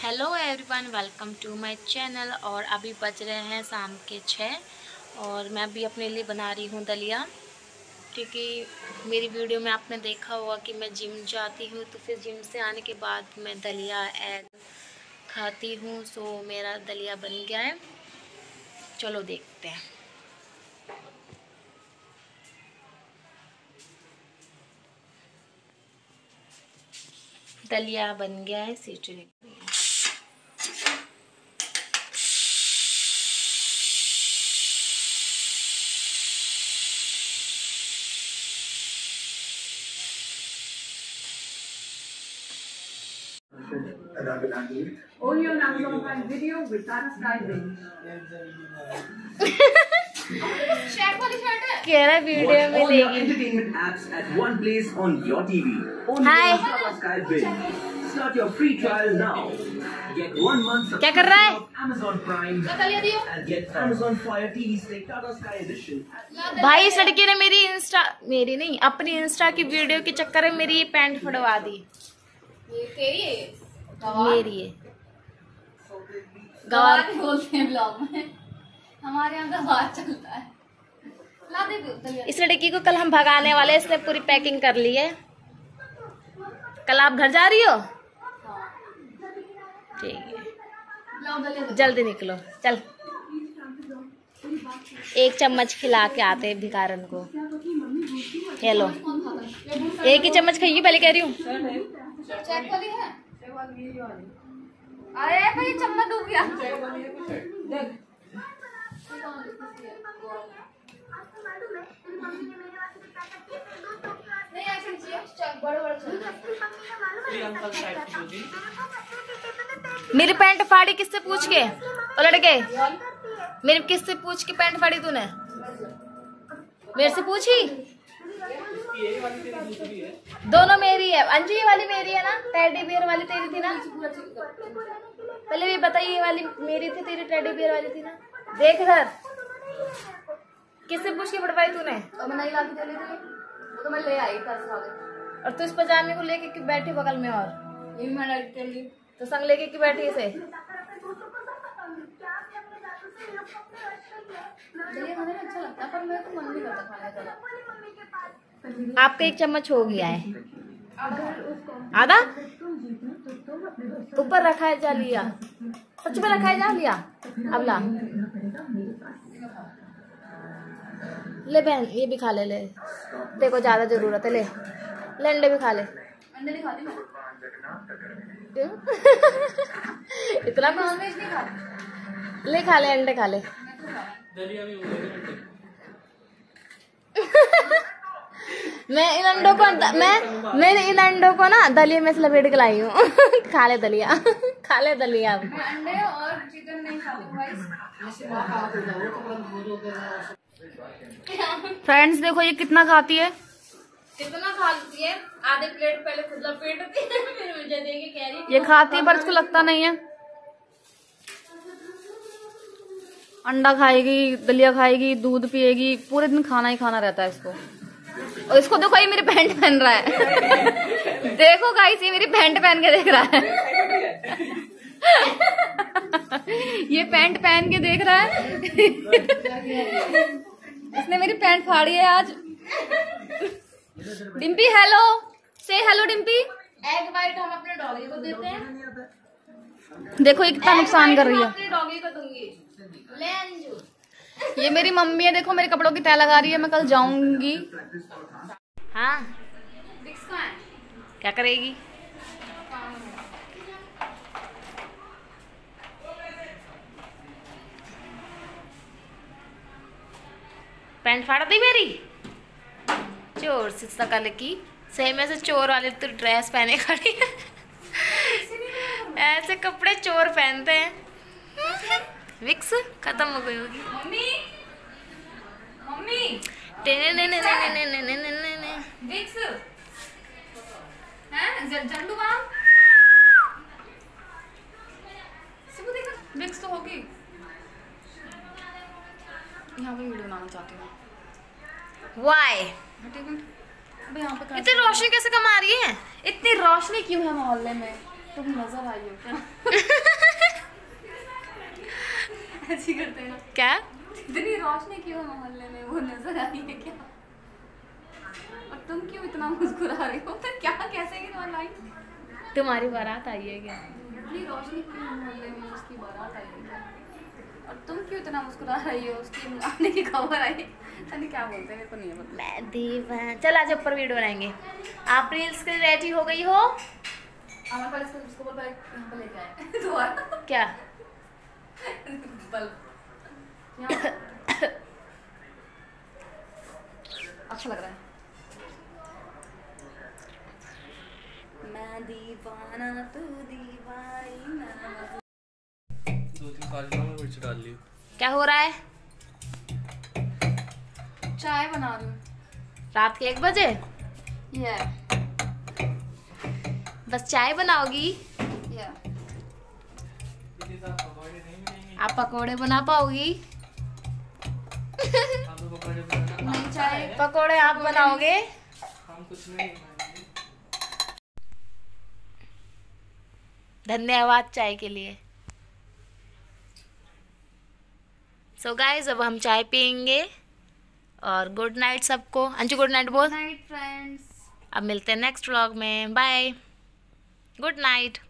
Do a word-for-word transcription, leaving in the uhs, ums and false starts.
Hello everyone, welcome to my channel. और अभी बज रहे हैं शाम के छः और मैं भी अपने लिए बना रही हूँ दलिया, क्योंकि मेरी वीडियो में आपने देखा होगा कि मैं जिम जाती हूँ, तो फिर जिम से आने के बाद मैं दलिया एग खाती हूँ। सो मेरा दलिया बन गया है, चलो देखते हैं। दलिया बन गया है, सीटी And I've been handling it. Only on Amazon Prime Video with Tata Sky Binge. कह रहा वीडियो में all your entertainment apps at one place on your T V. Only Hi. on Tata Sky Binge. Start your free trial now. Get one month क्या कर रहा है? of Amazon Prime and get Amazon Fire T V Stick Tata Sky Edition. भाई इस लड़की ने मेरी Insta मेरी नहीं अपनी इंस्टा की वीडियो के चक्कर में मेरी पैंट फड़वा दी। ये तेरी है, मेरी है गवार बोलते हैं ब्लॉग में, हमारे यहाँ गवार चलता है। ला दे दलिया। इस लड़की को कल हम भगाने वाले, इसने पूरी पैकिंग कर ली है। कल आप घर जा रही हो? ठीक है, लाओ दलिया। जल्दी निकलो, चल। एक चम्मच खिला के आते हैं भिखारन को। हेलो, कौन खाता है? एक ही चम्मच खाइए, पहले कह रही हूँ। चेक वाली है। अरे भाई चम्मच डूब गया। देख नहीं ऐसे चाहिए, चेक बड़े बड़े चाहिए। मेरी पैंट फाड़ी किससे पूछ के? ओ लड़के, मेरी किससे पूछ के पैंट फाड़ी तूने? मेरे से पूछी? दोनों मेरी है। अंजू ये वाली मेरी है ना? टेडी बियर वाली तेरी थी ना? पहले भी बताइए, ये वाली मेरी थी, तेरी टेडी बियर वाली थी ना? देख इधर, किससे पूछ के पड़वाई तूने? तो मैं नहीं ला के दे ली थी, वो तो मैं ले आई था साले। और तू इस पजामे को लेके क्यों बैठी बगल में? और ये भी मैं डाल के ली। तो संग लेके क्यों बैठी इसे? दलिया खाने में अच्छा लगता है, पर मेरे को मन नहीं करता खाने का। आपका एक चम्मच हो गया है, आधा ऊपर रखा है, जा लिया। सच में रखा है, जा लिया। अब ला ले बहन, ये भी खा ले। ले देखो ज्यादा जरूरत है, ले ले अंडे भी खा ले। अंडे नहीं खाती मैं। क्यों? इतना नॉनवेज नहीं खाती। ले, खा ले, अंडे खा ले। मैं इन अंडों को मैं मैंने इन अंडों को ना दलिया में से लपेट के लाई हूँ। खा ले दलिया, खा ले दलिया। मैं अंडे और चिकन नहीं खाती भाई। फ्रेंड्स देखो ये कितना खाती है। कितना खाती है? आधे प्लेट पहले खुद लपेटती है, फिर मुझे देके कह रही है ये खाती है, पर इसको लगता नहीं है। अंडा खाएगी, दलिया खाएगी, दूध पिएगी, पूरे दिन खाना ही खाना रहता है इसको। और इसको देखो, ये मेरी पैंट पहन रहा है। देखो गाइस, ये मेरी पैंट पहन के देख रहा है। ये पैंट पहन के देख रहा है। इसने मेरी पैंट फाड़ी है आज। Dimpy hello, say hello Dimpy. Egg white हम अपने डॉगी को देते हैं। देखो ये कितना नुकसान कर रही है। अपने डॉगी को दूंगी। ले अंजू। ये मेरी मम्मी है, देखो मेरे कपड़ों की तय लगा रही है। मैं कल जाऊंगी। हाँ, विक्स कहाँ है? क्या करेगी? पैंट फाड़ दी मेरी। चोर सी शकल की, सही में से चोर वाली तो ड्रेस पहने खड़ी है। ऐसे कपड़े चोर पहनते हैं। विक्स खत्म हो गई होगी। मम्मी मम्मी ने ने ने ने ने ने ने ने ने विक्स हैं? झंडू बाम सिबू देखा। विक्स तो होगी। यहाँ पे वीडियो बनाना चाहती हूँ। वाई अबे यहाँ पे इतनी रोशनी कैसे कम आ रही है? इतनी रोशनी क्यों है मोहल्ले में? तुम नजर आई हो क्या? ऐसी करते हैं ना। क्या इतनी रोशनी क्यों है मोहल्ले में, वो नजर आ रही है क्या? और तुम क्यों इतना मुस्कुरा रही हो? तो क्या कैसे की तुम्हारी लाइन? तुम्हारी बारात आई है क्या? इतनी रोशनी क्यों है मोहल्ले में, उसकी बारात आई है क्या? और तुम क्यों इतना मुस्कुरा रही हो? उसकी आने की खबर आई। अरे क्या बोलते हैं, मेरे को नहीं है पता। मैं दीवाना। चल आज ऊपर वीडियो बनाएंगे। आप रील्स के लिए रेडी हो गई हो? हमारे पास इसको इसको बोल यहाँ पे लेके आए दोबारा। क्या बल्ब अच्छा लग रहा है। मैं दीवाना तू दीवाना। दो तीन काली में मिर्च डाल ली। क्या हो रहा है? चाय बना रही हूँ रात के एक बजे ये बस चाय बनाओगी? ये आप पकोड़े बना पाओगी? नहीं चाय पकोड़े आप बनाओगे? हम कुछ नहीं बनाएंगे। धन्यवाद चाय के लिए। सो so गाइस अब हम चाय पियेंगे और गुड नाइट सबको। अंजू गुड नाइट बोल। Night friends. अब मिलते हैं नेक्स्ट व्लॉग में। Bye, good night.